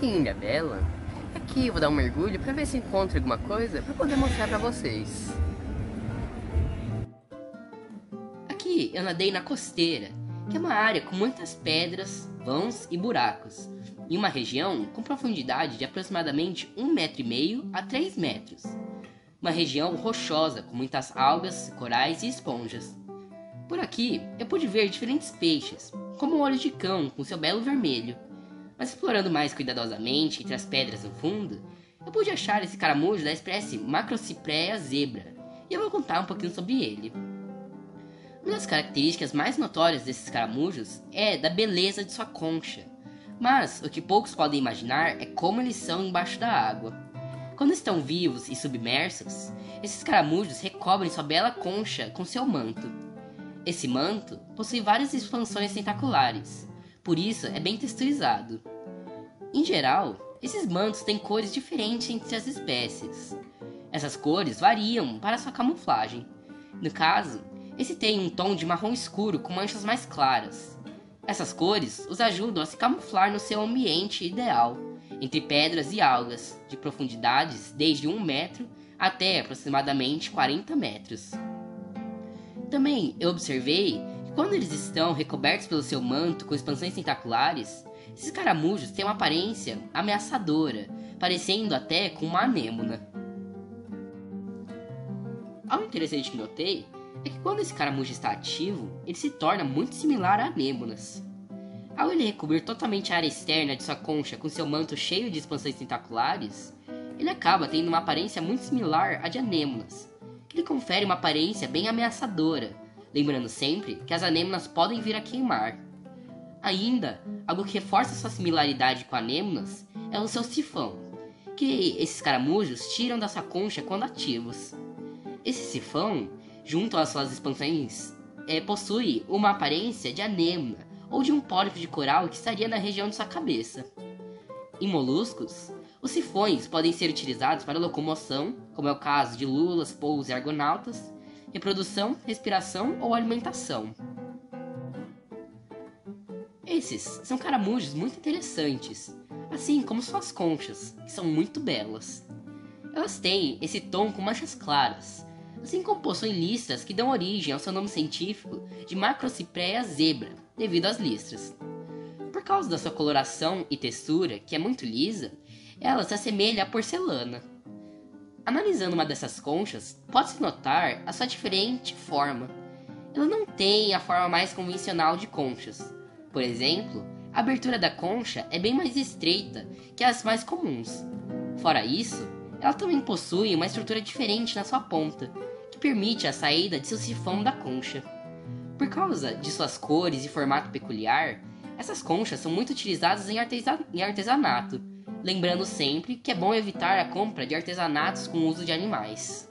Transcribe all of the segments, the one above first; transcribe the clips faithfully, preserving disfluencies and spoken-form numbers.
pouquinho, minha bela. Aqui eu vou dar um mergulho pra ver se encontro alguma coisa pra poder mostrar pra vocês. Aqui eu nadei na costeira, que é uma área com muitas pedras, vãos e buracos, em uma região com profundidade de aproximadamente um metro e meio a três metros. Uma região rochosa com muitas algas, corais e esponjas. Por aqui eu pude ver diferentes peixes, como o olho de cão com seu belo vermelho. Mas explorando mais cuidadosamente entre as pedras no fundo, eu pude achar esse caramujo da espécie Macrociprea zebra, e eu vou contar um pouquinho sobre ele. Uma das características mais notórias desses caramujos é da beleza de sua concha, mas o que poucos podem imaginar é como eles são embaixo da água. Quando estão vivos e submersos, esses caramujos recobrem sua bela concha com seu manto. Esse manto possui várias expansões tentaculares, por isso é bem texturizado. Em geral, esses mantos têm cores diferentes entre as espécies. Essas cores variam para sua camuflagem. No caso, esse tem um tom de marrom escuro com manchas mais claras. Essas cores os ajudam a se camuflar no seu ambiente ideal, entre pedras e algas, de profundidades desde um metro até aproximadamente quarenta metros. Também eu observei que quando eles estão recobertos pelo seu manto com expansões tentaculares, esses caramujos têm uma aparência ameaçadora, parecendo até com uma anêmona. Algo interessante que notei é que quando esse caramujo está ativo, ele se torna muito similar a anêmonas. Ao ele recobrir totalmente a área externa de sua concha com seu manto cheio de expansões tentaculares, ele acaba tendo uma aparência muito similar à de anêmonas, que lhe confere uma aparência bem ameaçadora, lembrando sempre que as anêmonas podem vir a queimar. Ainda, algo que reforça sua similaridade com anêmonas é o seu sifão, que esses caramujos tiram da sua concha quando ativos. Esse sifão, junto às suas expansões, é, possui uma aparência de anêmona ou de um pólipo de coral que estaria na região de sua cabeça. Em moluscos, os sifões podem ser utilizados para locomoção, como é o caso de lulas, polvos e argonautas, reprodução, respiração ou alimentação. Esses são caramujos muito interessantes, assim como suas conchas, que são muito belas. Elas têm esse tom com manchas claras, assim como possuem listras que dão origem ao seu nome científico de Macrociprea zebra, devido às listras. Por causa da sua coloração e textura, que é muito lisa, ela se assemelha à porcelana. Analisando uma dessas conchas, pode-se notar a sua diferente forma. Ela não tem a forma mais convencional de conchas. Por exemplo, a abertura da concha é bem mais estreita que as mais comuns. Fora isso, ela também possui uma estrutura diferente na sua ponta, que permite a saída de seu sifão da concha. Por causa de suas cores e formato peculiar, essas conchas são muito utilizadas em, artesa- em artesanato, lembrando sempre que é bom evitar a compra de artesanatos com uso de animais.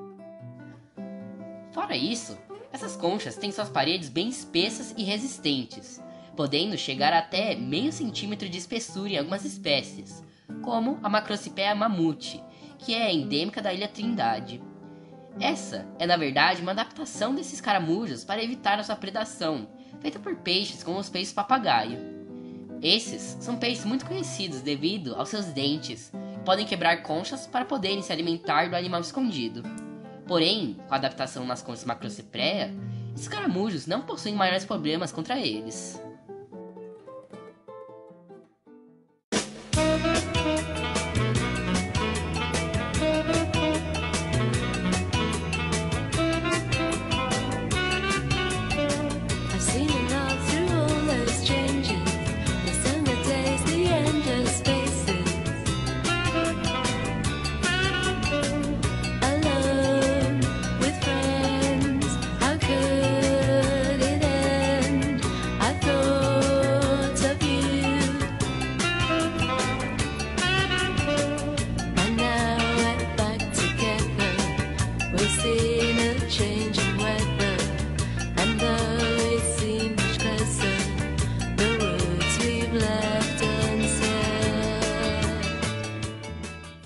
Fora isso, essas conchas têm suas paredes bem espessas e resistentes, podendo chegar até meio centímetro de espessura em algumas espécies, como a Macrocipea mamute, que é endêmica da Ilha Trindade. Essa é na verdade uma adaptação desses caramujos para evitar a sua predação, feita por peixes como os peixes papagaio. Esses são peixes muito conhecidos devido aos seus dentes, que podem quebrar conchas para poderem se alimentar do animal escondido. Porém, com a adaptação nas conchas Macrociprea, esses caramujos não possuem maiores problemas contra eles.